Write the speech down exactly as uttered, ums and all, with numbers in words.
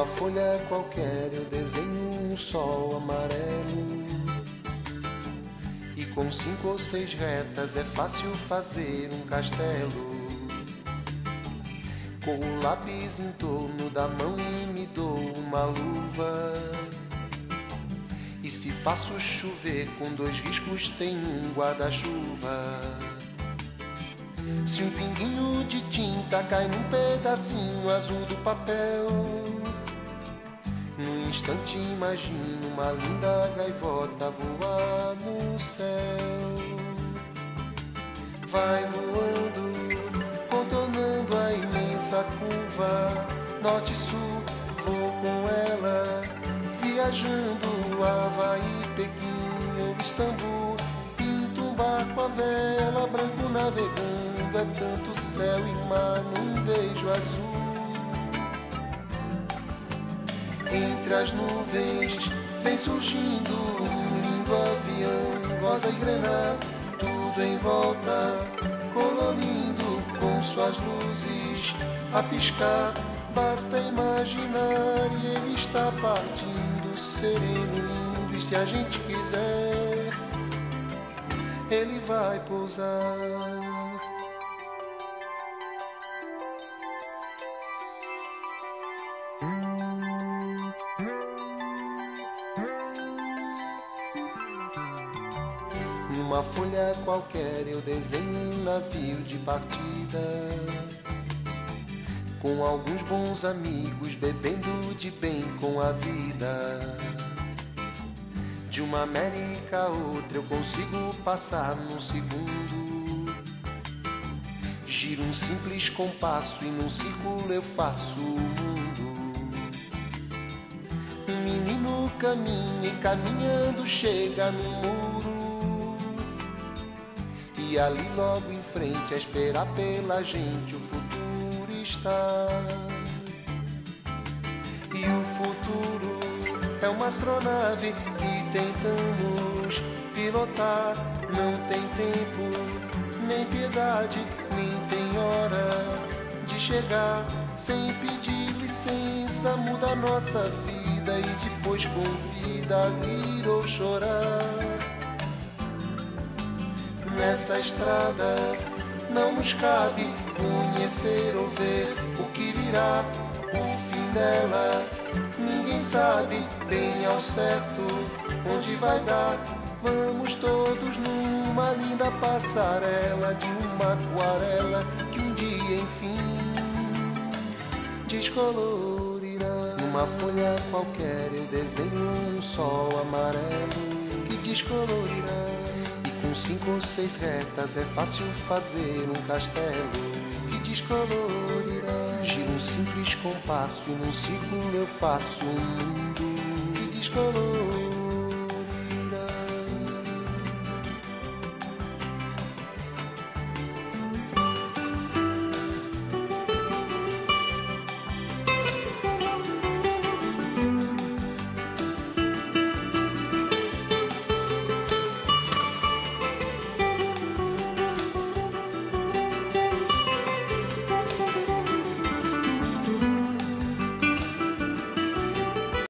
Numa folha qualquer eu desenho um sol amarelo, e com cinco ou seis retas é fácil fazer um castelo. Com o lápis em torno da mão e me dou uma luva, e se faço chover com dois riscos tem um guarda-chuva. Se um pinguinho de tinta cai num pedacinho azul do papel, num instante imagino uma linda gaivota voar no céu. Vai voando, contornando a imensa curva, norte e sul, vou com ela, viajando Havaí, Pequim ou Istambul. Pinto um barco à vela, branco navegando, é tanto céu e mar num beijo azul. Entre as nuvens vem surgindo um lindo avião, rosa e grená, tudo em volta, colorindo com suas luzes a piscar. Basta imaginar e ele está partindo, sereno, lindo, e se a gente quiser, ele vai pousar. Numa folha qualquer eu desenho um navio de partida, com alguns bons amigos bebendo de bem com a vida. De uma América a outra eu consigo passar num segundo. Giro um simples compasso e num círculo eu faço o mundo. Um menino caminha e caminhando chega no muro, e ali logo em frente a esperar pela gente o futuro está. E o futuro é uma astronave que tentamos pilotar. Não tem tempo, nem piedade, nem tem hora de chegar. Sem pedir licença muda a nossa vida e depois convida a rir ou chorar. Nessa estrada não nos cabe conhecer ou ver o que virá. O fim dela ninguém sabe bem ao certo onde vai dar. Vamos todos numa linda passarela de uma aquarela que um dia enfim descolorirá. Numa folha qualquer eu desenho um sol amarelo que descolorirá. Com cinco ou seis retas é fácil fazer um castelo que descolorirá. Giro um simples compasso e num círculo eu faço um mundo que descolorirá.